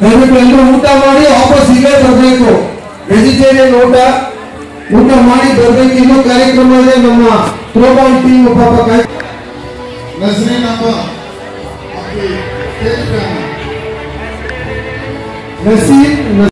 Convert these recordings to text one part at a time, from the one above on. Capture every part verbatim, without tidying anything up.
ದಯವಿಟ್ಟು ಎಲ್ಲರೂ ಊಟ ಮಾಡಿ ವಾಪಸ್ ಇಲ್ಲೇ ಬರಬೇಕು. ವೆಜಿಟೇರಿಯನ್ ಊಟ ಊಟ ಮಾಡಿ ಬರಬೇಕು. ಇನ್ನೂ ಕಾರ್ಯಕ್ರಮ ಇದೆ. ನಮ್ಮ ಥ್ರೋಬಾಲ್ ಟೀಮ್ ಪಾಪ नजरीन आपकी नसीब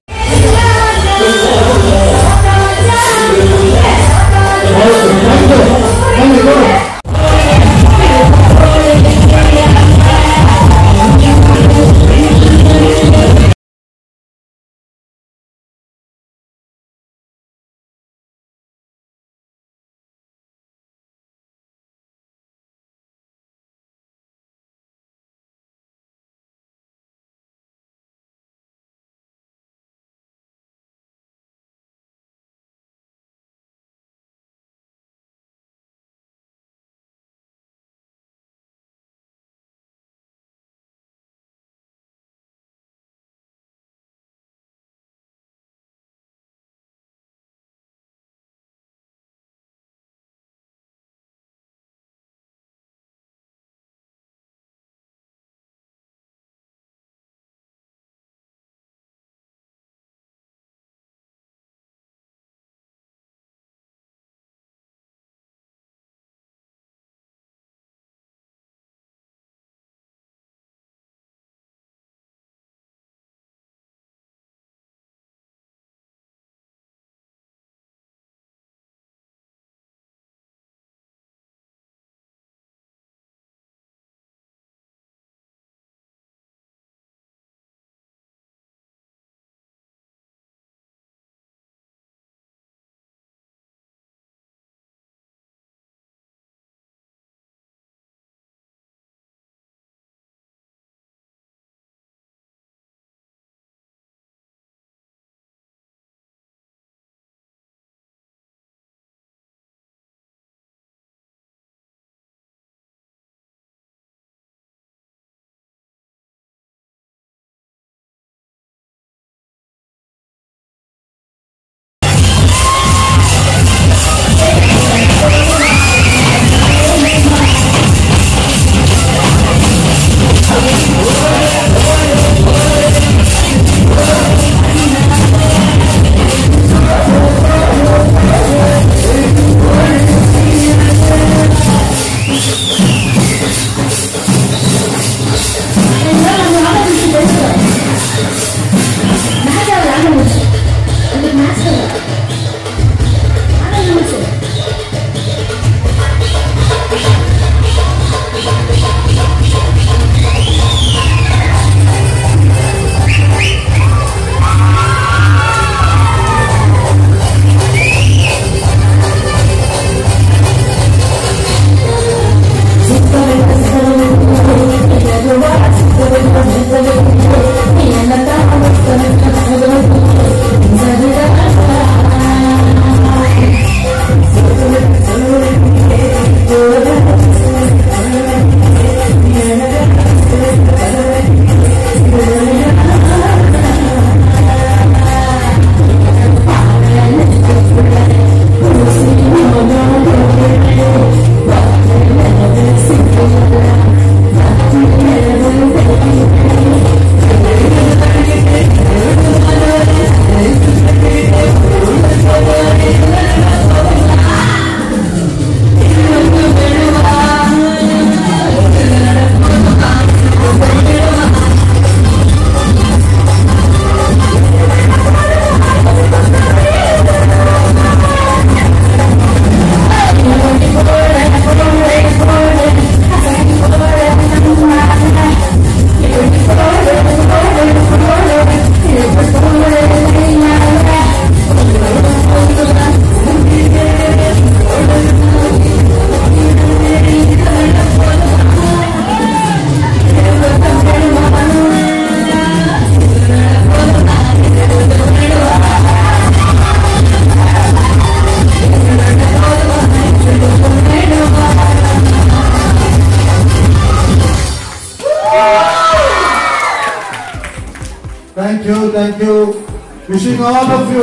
Thank you, thank you. Wishing all of you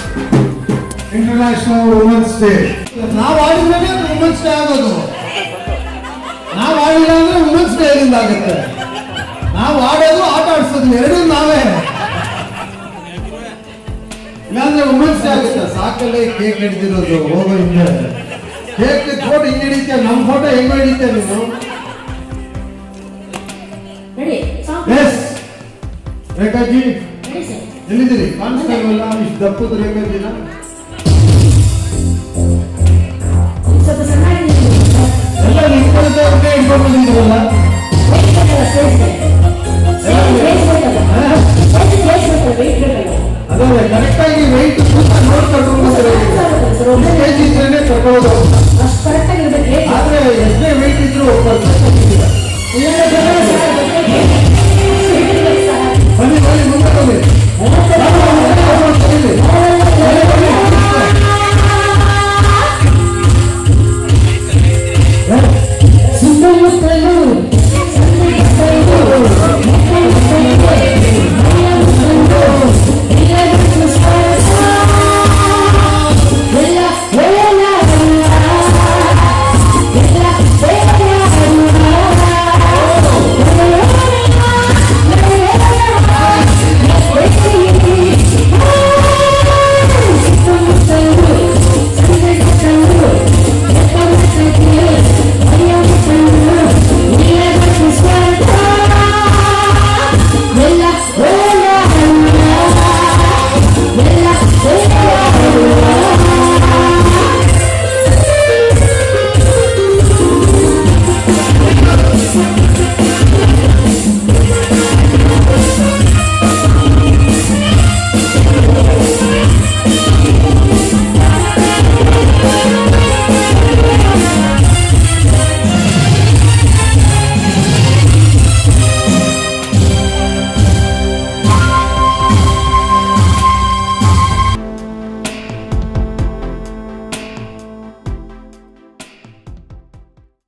International Women's Day. ನಾವು ಆಡಿದ್ರೆ ವುಮೆನ್ಸ್ ಡೇ ಆಗೋದು. ನಾವು ಆಡಿಲ್ಲ ಅಂದ್ರೆ ವುಮೆನ್ಸ್ ಡೇ ಆಗುತ್ತೆ. ನಾವು ಆಡೋದು ಆಟ ಆಡ್ಸೋದು ಎರಡೂ ನಾವೇ. ಅದಾದ್ಮೇಲೆ ವುಮೆನ್ಸ್ ಡೇ ಆಗುತ್ತೆ. ಸಾಕಲ್ಲೇ ಕೇಕ್ ಹಿಡಿದಿರೋದು ಹೋಗೋ ಹಿಂದೆ. ಕೇಕ್ ಫೋಟೋ ಹಿಂಗ್ ಹಿಡಿತೀಯ, ನಮ್ ಫೋಟೋ ಹೆಂಗ್ ಹಿಡಿತೀಯ ನೀನು? ಎಸ್ ರೇಖಾಜಿ ಎಲ್ಲಿದ್ದೀರಿ? ಕಾಣಿಸ್ತಾ ಇಲ್ವಲ್ಲ ಇಷ್ಟು ದಪ್ಪದ ರೇಖಾಜಿನ?